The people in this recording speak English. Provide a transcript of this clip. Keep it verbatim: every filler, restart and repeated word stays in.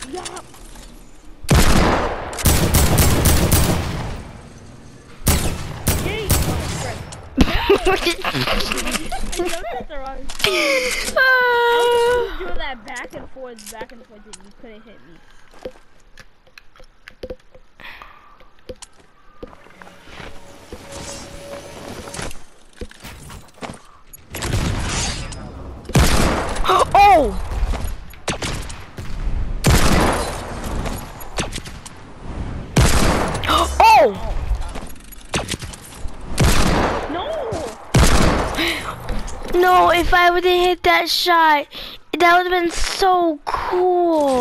Yup. Yay! Oh, frick. You jumped at the wrong time. I was doing that back and forth, back and forth, and you couldn't hit me. Oh! Oh! No! No, if I would have hit that shot, that would have been so cool.